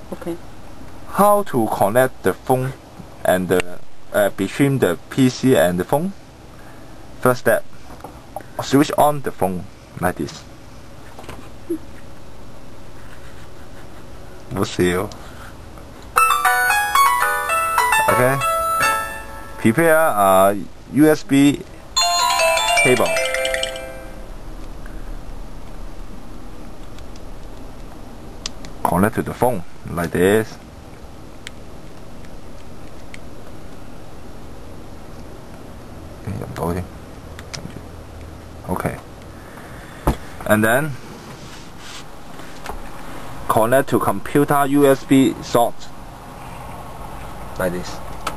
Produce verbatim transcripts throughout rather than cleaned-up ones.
Okay. How to connect the phone and the uh, between the P C and the phone? First step, switch on the phone like this. We'll see you. Okay. Prepare a U S B cable. Connect to the phone like this. Okay. And then connect to computer U S B slot like this.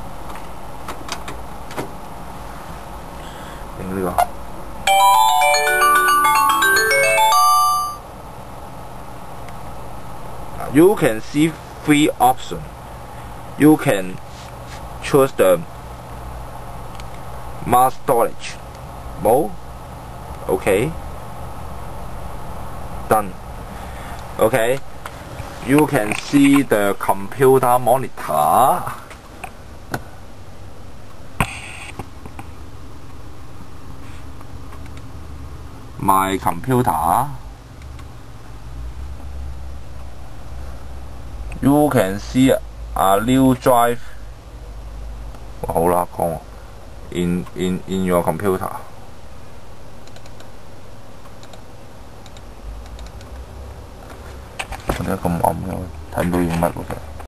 用呢個。You can see three options. You can choose the mass storage mode. Okay. Done. Okay. You can see the computer monitor. My computer. You can see a new drive. 好啦，講 in in in your computer. 我點解咁暗嘅？睇唔到影乜喎？